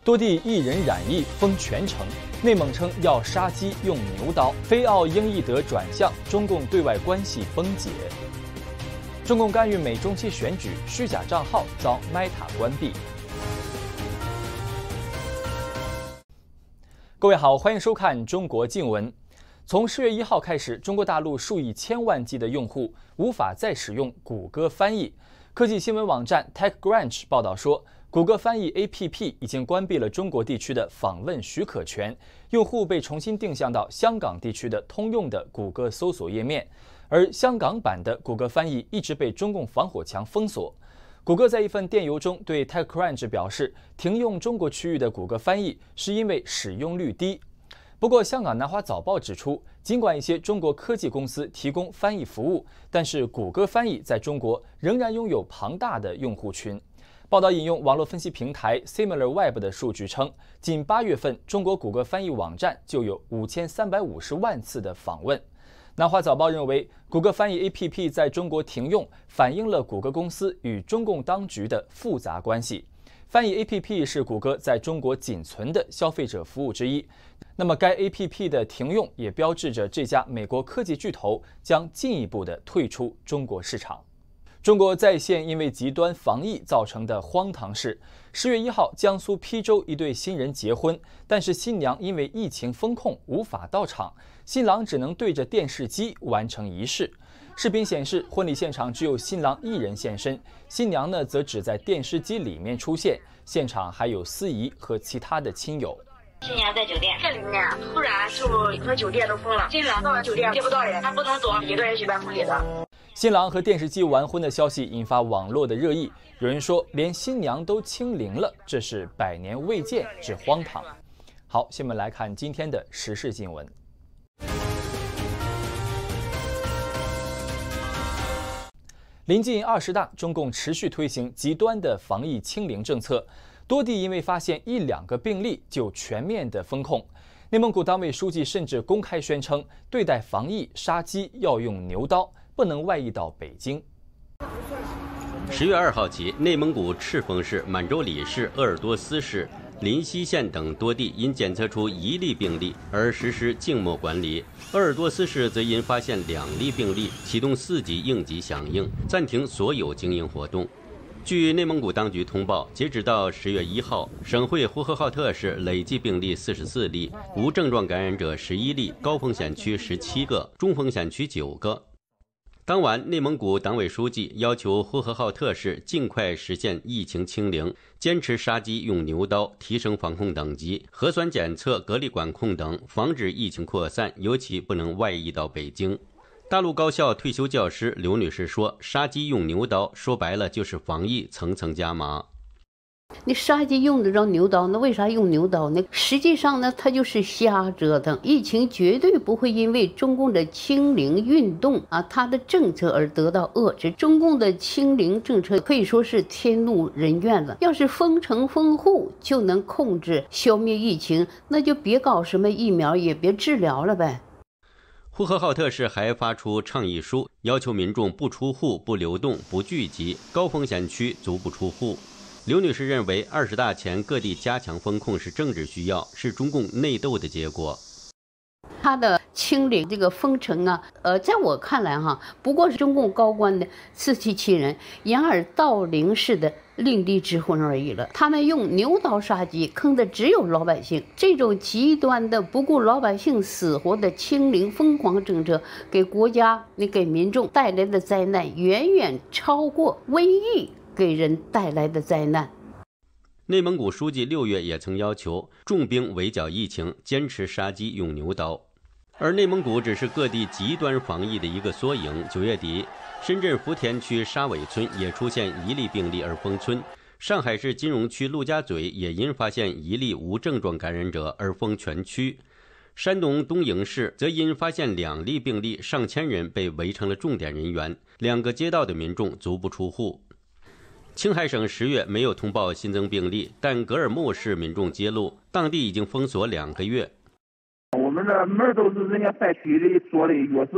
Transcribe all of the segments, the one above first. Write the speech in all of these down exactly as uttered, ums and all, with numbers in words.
多地一人染疫，封全城。内蒙称要杀鸡用牛刀，非奥英易德转向，中共对外关系崩解。中共干预美中期选举，虚假账号遭 Meta 关闭。各位好，欢迎收看中国静闻。从十月一号开始，中国大陆数以千万计的用户无法再使用谷歌翻译。科技新闻网站 TechCrunch 报道说，谷歌翻译 A P P 已经关闭了中国地区的访问许可权，用户被重新定向到香港地区的通用的谷歌搜索页面，而香港版的谷歌翻译一直被中共防火墙封锁。谷歌在一份电邮中对 TechCrunch 表示，停用中国区域的谷歌翻译是因为使用率低。不过，香港南华早报指出，尽管一些中国科技公司提供翻译服务，但是谷歌翻译在中国仍然拥有庞大的用户群。报道引用网络分析平台 SimilarWeb 的数据称，仅八月份，中国谷歌翻译网站就有五千三百五十万次的访问。南华早报认为，谷歌翻译 A P P 在中国停用，反映了谷歌公司与中共当局的复杂关系。翻译 A P P 是谷歌在中国仅存的消费者服务之一。那么，该 A P P 的停用也标志着这家美国科技巨头将进一步的退出中国市场。中国再现因为极端防疫造成的荒唐事。十月一号，江苏邳州一对新人结婚，但是新娘因为疫情封控无法到场，新郎只能对着电视机完成仪式。视频显示，婚礼现场只有新郎一人现身，新娘呢则只在电视机里面出现，现场还有司仪和其他的亲友。 新娘在酒店，这里面突然就和酒店都封了，新郎到了酒店接不到人，他不能走，一个人举办婚礼的。 新郎和电视机完婚的消息引发网络的热议，有人说连新娘都清零了，这是百年未见之荒唐。好，下面来看今天的时事新闻。临近二十大，中共持续推行极端的防疫清零政策，多地因为发现一两个病例就全面的封控。内蒙古党委书记甚至公开宣称，对待防疫杀鸡要用牛刀，不能外溢到北京。 十月二号起，内蒙古赤峰市、满洲里市、鄂尔多斯市、临西县等多地因检测出一例病例而实施静默管理。鄂尔多斯市则因发现两例病例，启动四级应急响应，暂停所有经营活动。据内蒙古当局通报，截止到十月一号，省会呼和浩特市累计病例四十四例，无症状感染者十一例，高风险区十七个，中风险区九个。当晚，内蒙古党委书记要求呼和浩特市尽快实现疫情清零，坚持杀鸡用牛刀，提升防控等级，核酸检测、隔离管控等，防止疫情扩散，尤其不能外溢到北京。大陆高校退休教师刘女士说，杀鸡用牛刀，说白了就是防疫层层加码。 你杀鸡用得着牛刀，那为啥用牛刀呢？实际上呢，它就是瞎折腾。疫情绝对不会因为中共的清零运动啊，它的政策而得到遏制。中共的清零政策可以说是天怒人怨了。要是封城封户就能控制消灭疫情，那就别搞什么疫苗，也别治疗了呗。 呼和浩特市还发出倡议书，要求民众不出户、不流动、不聚集，高风险区足不出户。刘女士认为，二十大前各地加强风控是政治需要，是中共内斗的结果。 他的清零这个封城啊，呃，在我看来哈，不过是中共高官的自欺欺人、掩耳盗铃式的另立之婚而已了。他们用牛刀杀鸡，坑的只有老百姓。这种极端的不顾老百姓死活的清零疯狂政策，给国家、你给民众带来的灾难，远远超过瘟疫给人带来的灾难。 内蒙古书记六月也曾要求重兵围剿疫情，坚持杀鸡用牛刀。而内蒙古只是各地极端防疫的一个缩影。九月底，深圳福田区沙尾村也出现一例病例而封村，上海市金融区陆家嘴也因发现一例无症状感染者而封全区。山东东营市则因发现两例病例，上千人被围成了重点人员，两个街道的民众足不出户。青海省十月没有通报新增病例，但格尔木市民众揭露，当地已经封锁两个月。 我们的门都是人家带去的，做的钥匙都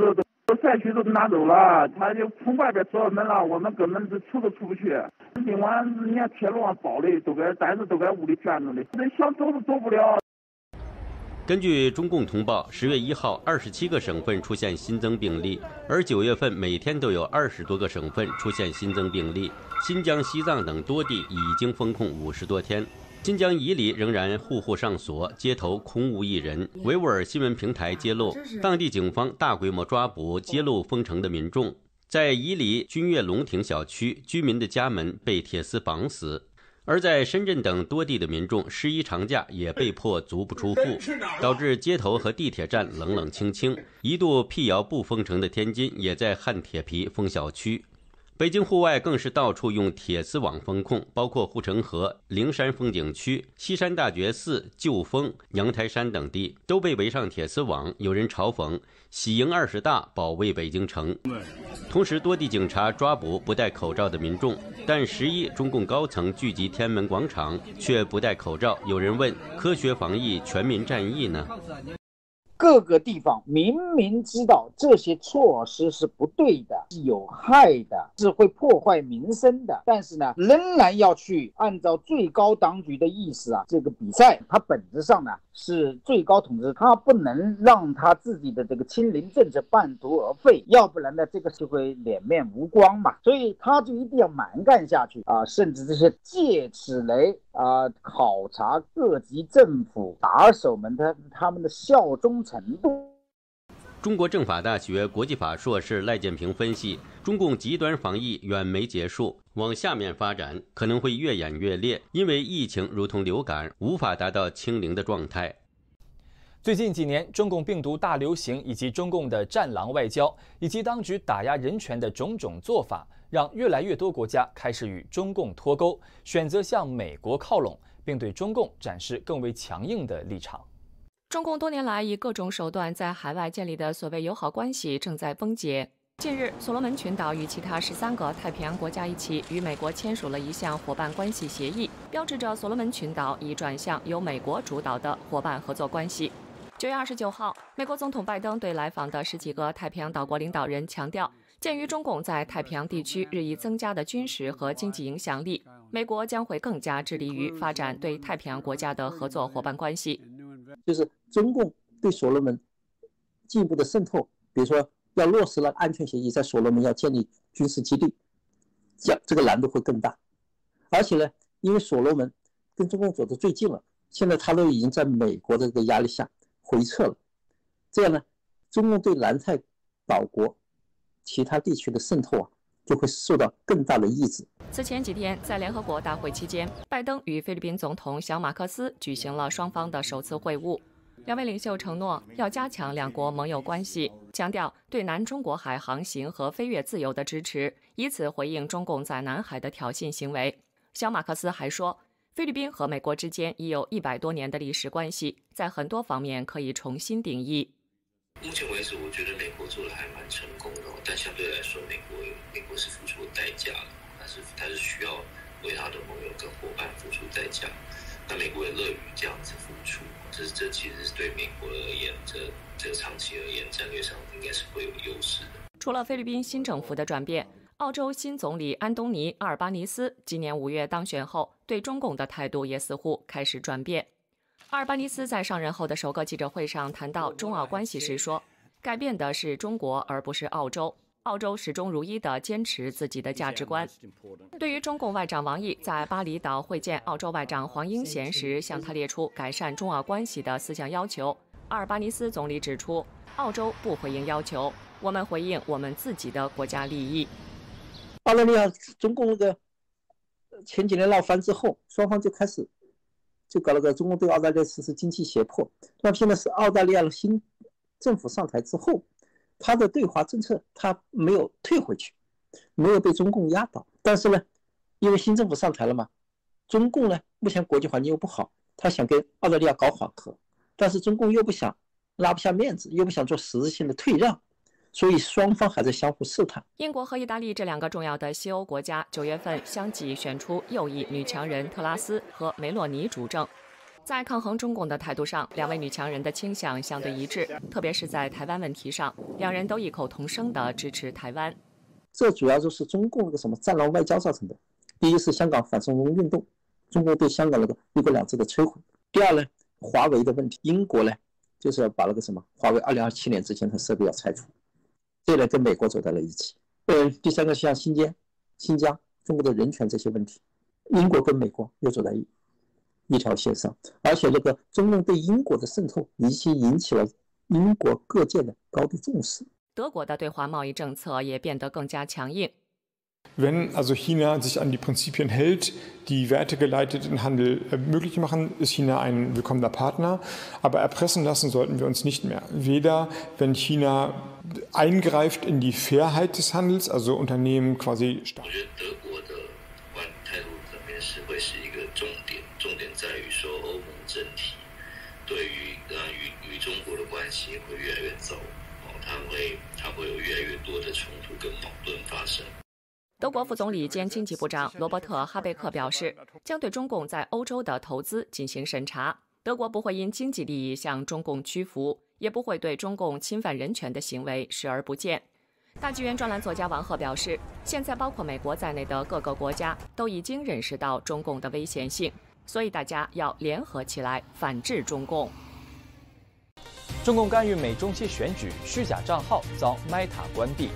赛区都拿走了，他就从外边锁门了，我们根本是出都出不去。今晚人家铁路上包的，都在但是都在屋里站着的，这想走都走不了。 根据中共通报，十月一号，二十七个省份出现新增病例，而九月份每天都有二十多个省份出现新增病例。新疆、西藏等多地已经封控五十多天。新疆伊犁仍然户户上锁，街头空无一人。维吾尔新闻平台揭露，当地警方大规模抓捕揭露封城的民众。在伊犁君悦龙庭小区，居民的家门被铁丝绑死。而在深圳等多地的民众十一长假也被迫足不出户，导致街头和地铁站冷冷清清。一度辟谣不封城的天津也在焊铁皮封小区。北京户外更是到处用铁丝网封控，包括护城河、灵山风景区、西山大觉寺、旧峰、阳台山等地都被围上铁丝网。有人嘲讽喜迎二十大，保卫北京城。同时，多地警察抓捕不戴口罩的民众，但十一中共高层聚集天安门广场却不戴口罩。有人问：科学防疫、全民战役呢？ 各个地方明明知道这些措施是不对的，是有害的，是会破坏民生的，但是呢，仍然要去按照最高当局的意思啊，这个比赛它本质上呢是最高统治，它不能让他自己的这个清零政策半途而废，要不然呢，这个就会脸面无光嘛，所以他就一定要蛮干下去啊，甚至这些借此来啊考察各级政府打手们他他们的效忠程度。 中国政法大学国际法硕士赖建平分析，中共极端防疫远没结束，往下面发展可能会越演越烈，因为疫情如同流感，无法达到清零的状态。 最近几年，中共病毒大流行以及中共的战狼外交，以及当局打压人权的种种做法，让越来越多国家开始与中共脱钩，选择向美国靠拢，并对中共展示更为强硬的立场。 中共多年来以各种手段在海外建立的所谓友好关系正在崩解。近日，所罗门群岛与其他十三个太平洋国家一起与美国签署了一项伙伴关系协议，标志着所罗门群岛已转向由美国主导的伙伴合作关系。九月二十九号，美国总统拜登对来访的十几个太平洋岛国领导人强调，鉴于中共在太平洋地区日益增加的军事和经济影响力，美国将会更加致力于发展对太平洋国家的合作伙伴关系。 就是中共对所罗门进一步的渗透，比如说要落实了安全协议，在所罗门要建立军事基地，这样这个难度会更大。而且呢，因为所罗门跟中共走得最近了，现在他都已经在美国的这个压力下回撤了，这样呢，中共对南太岛国其他地区的渗透啊，就会受到更大的抑制。 此前几天，在联合国大会期间，拜登与菲律宾总统小马克思举行了双方的首次会晤。两位领袖承诺要加强两国盟友关系，强调对南中国海航行和飞越自由的支持，以此回应中共在南海的挑衅行为。小马克思还说，菲律宾和美国之间已有一百多年的历史关系，在很多方面可以重新定义。 目前为止，我觉得美国做的还蛮成功的，但相对来说，美国美国是付出代价了，但是它是需要为他的盟友跟伙伴付出代价。那美国也乐于这样子付出，这这其实是对美国而言，这这个长期而言，战略上应该是会有优势的。 除了菲律宾新政府的转变，澳洲新总理安东尼·阿尔巴尼斯今年五月当选后，对中共的态度也似乎开始转变。阿尔巴尼斯在上任后的首个记者会上谈到中澳关系时说，改变的是中国而不是澳洲，澳洲始终如一地坚持自己的价值观。对于中共外长王毅在巴厘岛会见澳洲外长黄英贤时向他列出改善中澳关系的四项要求，阿尔巴尼斯总理指出，澳洲不回应要求，我们回应我们自己的国家利益。 澳大利亚中共那个前几年闹翻之后，双方就开始就搞了个中共对澳大利亚实施经济胁迫。那现在是澳大利亚的新政府上台之后，他的对华政策他没有退回去，没有被中共压倒。但是呢，因为新政府上台了嘛，中共呢目前国际环境又不好，他想跟澳大利亚搞缓和，但是中共又不想拉不下面子，又不想做实质性的退让，所以双方还在相互试探。 英国和意大利这两个重要的西欧国家九月份相继选出右翼女强人特拉斯和梅洛尼主政。 在抗衡中共的态度上，两位女强人的倾向相对一致，特别是在台湾问题上，两人都异口同声地支持台湾。 这主要就是中共那个什么战狼外交造成的。第一是香港反送中运动，中共对香港那个一国两制的摧毁。第二呢，华为的问题，英国呢就是要把那个什么华为二零二七年之前的设备要拆除，这呢跟美国走在了一起。呃，第三个像新疆、新疆中国的人权这些问题，英国跟美国又走在一一条线上，而且这个中共对英国的渗透已经引起了英国各界的高度重视。 德国的对华贸易政策也变得更加强硬。 Wenn also China sich an die Prinzipien hält, die wertegeleiteten Handel möglich machen, ist China ein willkommener Partner. Aber erpressen lassen sollten wir uns nicht mehr. Weder wenn China eingreift in die Fairheit des Handels, also Unternehmen quasi. 我觉得德国的关态度可能是会是一个重点，重点在于说欧盟整体对于呃与与中国的关系会越来越糟，哦，它会它会有越来越多的冲突跟矛盾发生。 德国副总理兼经济部长罗伯特·哈贝克表示，将对中共在欧洲的投资进行审查。德国不会因经济利益向中共屈服，也不会对中共侵犯人权的行为视而不见。大纪元专栏作家王鹤表示，现在包括美国在内的各个国家都已经认识到中共的危险性，所以大家要联合起来反制中共。 中共干预美中期选举，虚假账号遭 Meta 关闭。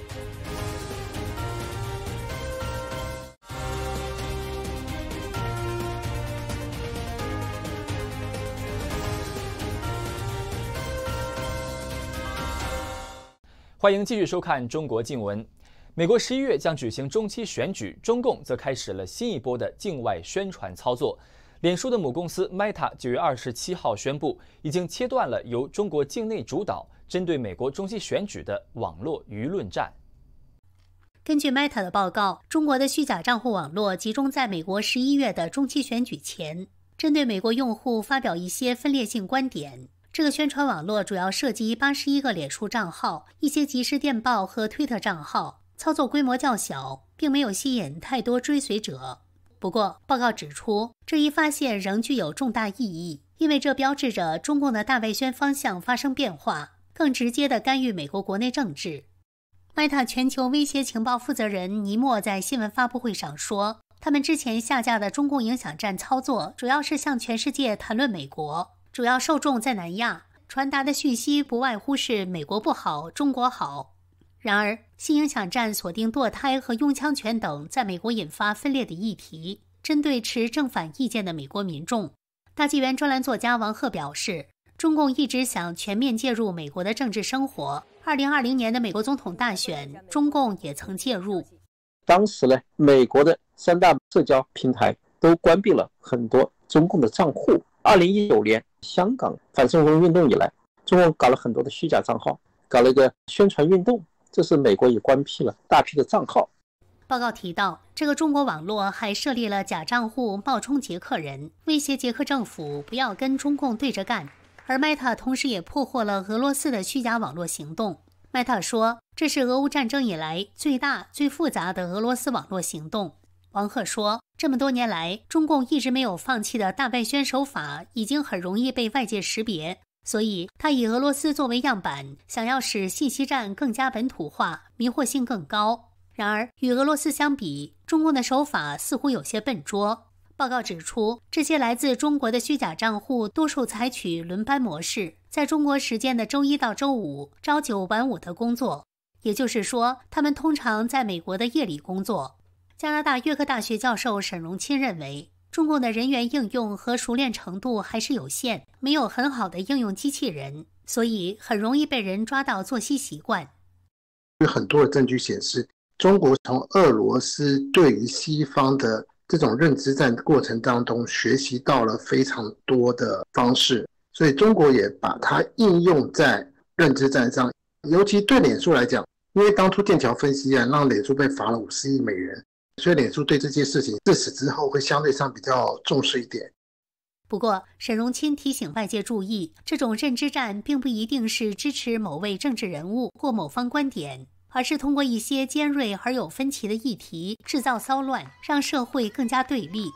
欢迎继续收看中国静闻。美国十一月将举行中期选举，中共则开始了新一波的境外宣传操作。脸书的母公司 Meta 九月二十七号宣布，已经切断了由中国境内主导针对美国中期选举的网络舆论战。 根据 Meta 的报告，中国的虚假账户网络集中在美国十一月的中期选举前，针对美国用户发表一些分裂性观点。这个宣传网络主要涉及八十一个脸书账号、一些即时电报和推特账号，操作规模较小，并没有吸引太多追随者。不过，报告指出，这一发现仍具有重大意义，因为这标志着中共的大外宣方向发生变化，更直接地干预美国国内政治。Meta 全球威胁情报负责人尼莫在新闻发布会上说，他们之前下架的中共影响战操作主要是向全世界谈论美国。主要受众在南亚，传达的讯息不外乎是美国不好，中国好。然而，新影响战锁定堕胎和拥枪权等在美国引发分裂的议题，针对持正反意见的美国民众。大纪元专栏作家王鹤表示，中共一直想全面介入美国的政治生活。二零二零年的美国总统大选，中共也曾介入。 当时呢，美国的三大社交平台都关闭了很多中共的账户。二零一九年香港反送中运动以来，中共搞了很多的虚假账号，搞了一个宣传运动，这是美国也关闭了大批的账号。 报告提到，这个中国网络还设立了假账户冒充捷克人，威胁捷克政府不要跟中共对着干。而 Meta 同时也破获了俄罗斯的虚假网络行动。Meta 说，这是俄乌战争以来最大最复杂的俄罗斯网络行动。王鹤说，这么多年来，中共一直没有放弃的大外宣手法已经很容易被外界识别，所以他以俄罗斯作为样板，想要使信息战更加本土化，迷惑性更高。然而，与俄罗斯相比，中共的手法似乎有些笨拙。报告指出，这些来自中国的虚假账户多数采取轮班模式，在中国时间的周一到周五朝九晚五的工作，也就是说，他们通常在美国的夜里工作。加拿大约克大学教授沈荣钦认为，中共的人员应用和熟练程度还是有限，没有很好的应用机器人，所以很容易被人抓到作息习惯。 有很多的证据显示，中国从俄罗斯对于西方的这种认知战过程当中学习到了非常多的方式，所以中国也把它应用在认知战上。尤其对脸书来讲，因为当初剑桥分析案让脸书被罚了五十亿美元，所以脸书对这件事情自此之后会相对上比较重视一点。 不过，沈荣钦提醒外界注意，这种认知战并不一定是支持某位政治人物或某方观点，而是通过一些尖锐而有分歧的议题制造骚乱，让社会更加对立。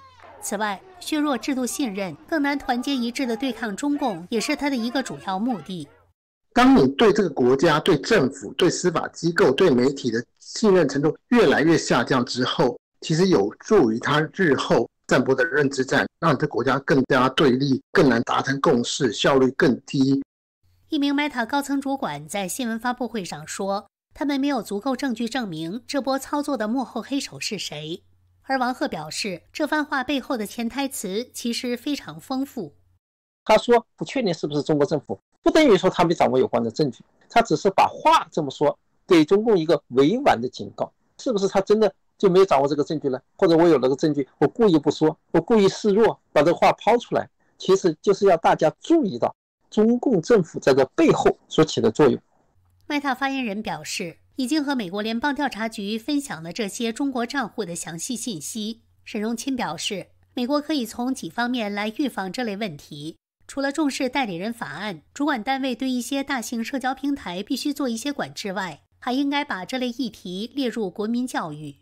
此外，削弱制度信任，更难团结一致地对抗中共，也是他的一个主要目的。 当你对这个国家、对政府、对司法机构、对媒体的信任程度越来越下降之后，其实有助于他日后散播的认知战，让这国家更加对立，更难达成共识，效率更低。 一名 Meta 高层主管在新闻发布会上说，他们没有足够证据证明这波操作的幕后黑手是谁。而王鹤表示，这番话背后的潜台词其实非常丰富。 他说不确定是不是中国政府，不等于说他没掌握有关的证据，他只是把话这么说，给中共一个委婉的警告。是不是他真的就没有掌握这个证据呢？或者我有那个证据，我故意不说，我故意示弱，把这个话抛出来，其实就是要大家注意到中共政府在这背后所起的作用。 Meta 发言人表示，已经和美国联邦调查局分享了这些中国账户的详细信息。沈荣钦表示，美国可以从几方面来预防这类问题。除了重视代理人法案，主管单位对一些大型社交平台必须做一些管制外，还应该把这类议题列入国民教育。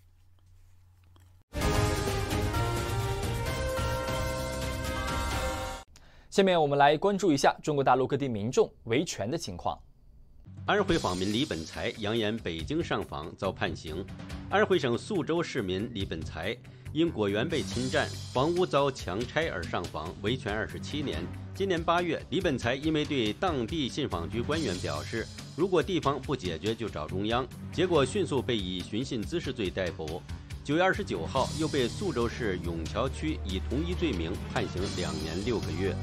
下面我们来关注一下中国大陆各地民众维权的情况。 安徽访民李本才扬言北京上访遭判刑。安徽省宿州市民李本才因果园被侵占、房屋遭强拆而上访，维权二十七年。今年八月，李本才因为对当地信访局官员表示，如果地方不解决就找中央，结果迅速被以寻衅滋事罪逮捕。九月二十九号，又被宿州市永桥区以同一罪名判刑两年六个月。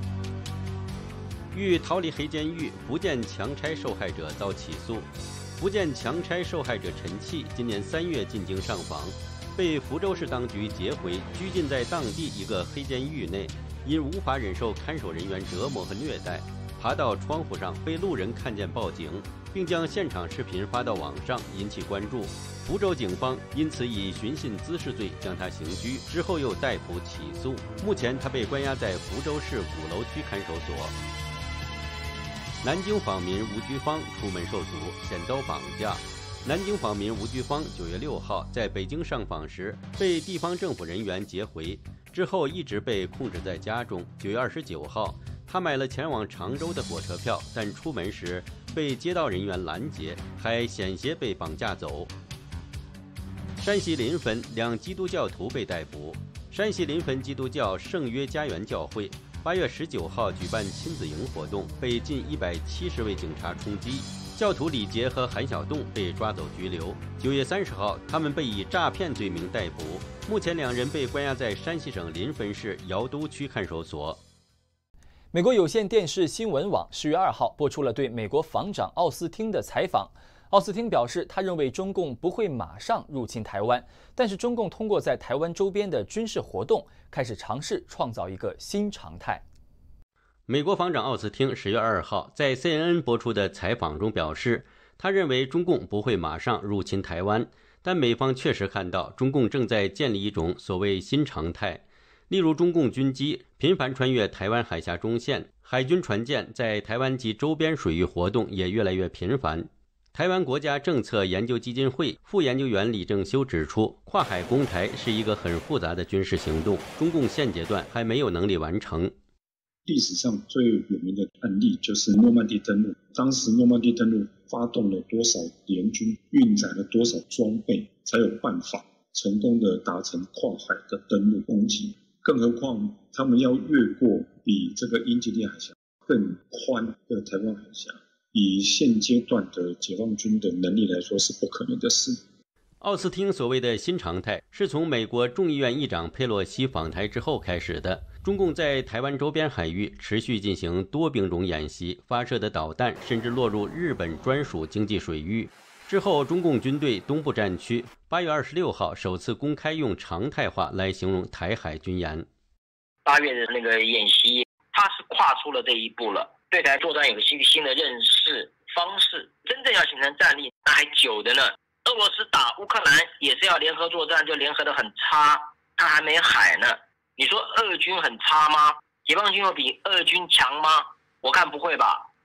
欲逃离黑监狱，福建强拆受害者遭起诉。福建强拆受害者陈器今年三月进京上访，被福州市当局截回，拘禁在当地一个黑监狱内，因无法忍受看守人员折磨和虐待，爬到窗户上被路人看见报警，并将现场视频发到网上，引起关注。福州警方因此以寻衅滋事罪将他刑拘，之后又逮捕起诉。目前他被关押在福州市鼓楼区看守所。南京访民吴居芳出门受阻，险遭绑架。南京访民吴居芳九月六号在北京上访时被地方政府人员截回，之后一直被控制在家中。九月二十九号，他买了前往常州的火车票，但出门时被街道人员拦截，还险些被绑架走。山西临汾两基督教徒被逮捕。山西临汾基督教圣约家园教会八月十九号举办亲子营活动，被近一百七十位警察冲击，教徒李杰和韩小栋被抓走拘留。九月三十号，他们被以诈骗罪名逮捕，目前两人被关押在山西省临汾市尧都区看守所。 美国有线电视新闻网十月二号播出了对美国防长奥斯汀的采访。奥斯汀表示，他认为中共不会马上入侵台湾，但是中共通过在台湾周边的军事活动，开始尝试创造一个新常态。 美国防长奥斯汀十月二号在 C N N 播出的采访中表示，他认为中共不会马上入侵台湾，但美方确实看到中共正在建立一种所谓新常态，例如中共军机频繁穿越台湾海峡中线，海军船舰在台湾及周边水域活动也越来越频繁。台湾国家政策研究基金会副研究员李正修指出，跨海攻台是一个很复杂的军事行动，中共现阶段还没有能力完成。 历史上最有名的案例就是诺曼底登陆，当时诺曼底登陆发动了多少联军，运载了多少装备，才有办法成功的达成跨海的登陆攻击。更何况他们要越过比这个英吉利海峡更宽的台湾海峡，以现阶段的解放军的能力来说是不可能的事。 奥斯汀所谓的新常态是从美国众议院议长佩洛西访台之后开始的。中共在台湾周边海域持续进行多兵种演习，发射的导弹甚至落入日本专属经济水域。之后，中共军队东部战区八月二十六号首次公开用常态化来形容台海军演。 八月的那个演习，它是跨出了这一步了，对台作战有新新的认识方式，真正要形成战力，那还久的呢。俄罗斯打乌克兰也是要联合作战，就联合得很差，它还没海呢。你说俄军很差吗？解放军有比俄军强吗？我看不会吧。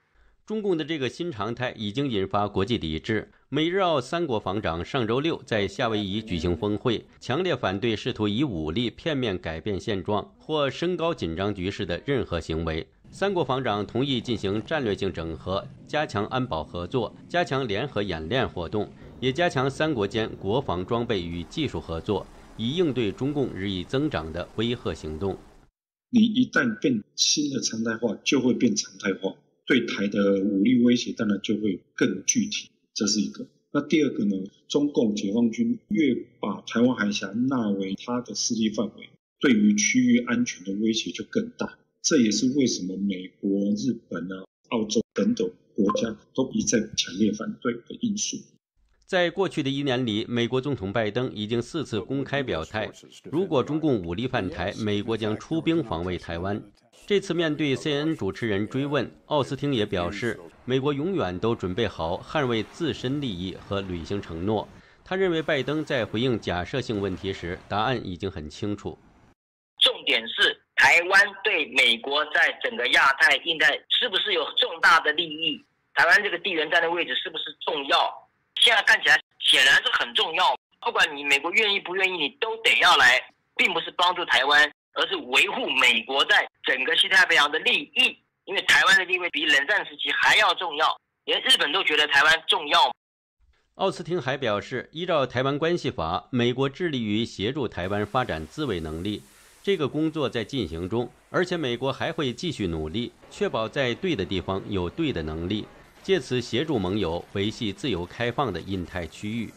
中共的这个新常态已经引发国际抵制。美日澳三国防长上周六在夏威夷举行峰会，强烈反对试图以武力片面改变现状或升高紧张局势的任何行为。三国防长同意进行战略性整合，加强安保合作，加强联合演练活动，也加强三国间国防装备与技术合作，以应对中共日益增长的威吓行动。 你一旦变新的常态化，就会变常态化，对台的武力威胁当然就会更具体，这是一个。那第二个呢，中共解放军越把台湾海峡纳为它的势力范围，对于区域安全的威胁就更大。这也是为什么美国、日本啊、澳洲等等国家都一再强烈反对的因素。 在过去的一年里，美国总统拜登已经四次公开表态，如果中共武力犯台，美国将出兵防卫台湾。这次面对 C N N 主持人追问，奥斯汀也表示，美国永远都准备好捍卫自身利益和履行承诺。他认为拜登在回应假设性问题时，答案已经很清楚。 重点是台湾对美国在整个亚太、印太是不是有重大的利益？台湾这个地缘战略位置是不是重要？现在看起来显然是很重要。不管你美国愿意不愿意，你都得要来，并不是帮助台湾，而是维护美国在整个西太平洋的利益。因为台湾的地位比冷战时期还要重要，连日本都觉得台湾重要。 奥斯汀还表示，依照台湾关系法，美国致力于协助台湾发展自卫能力，这个工作在进行中，而且美国还会继续努力，确保在对的地方有对的能力，借此协助盟友维系自由开放的印太区域。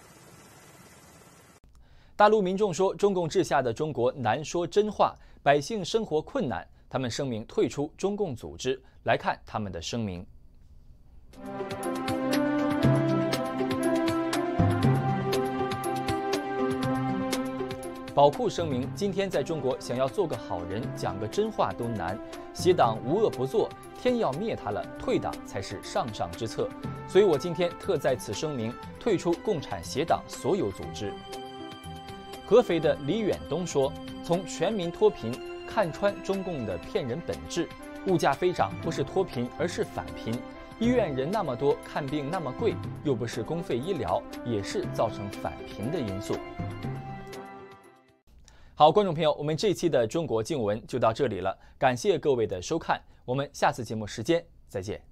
大陆民众说，中共治下的中国难说真话，百姓生活困难，他们声明退出中共组织。来看他们的声明。宝库声明，今天在中国想要做个好人，讲个真话都难。邪党无恶不作，天要灭他了，退党才是上上之策。所以我今天特在此声明，退出共产邪党所有组织。合肥的李远东说，从全民脱贫看穿中共的骗人本质，物价飞涨不是脱贫，而是返贫。医院人那么多，看病那么贵，又不是公费医疗，也是造成返贫的因素。好，观众朋友，我们这期的中国静闻就到这里了，感谢各位的收看，我们下次节目时间再见。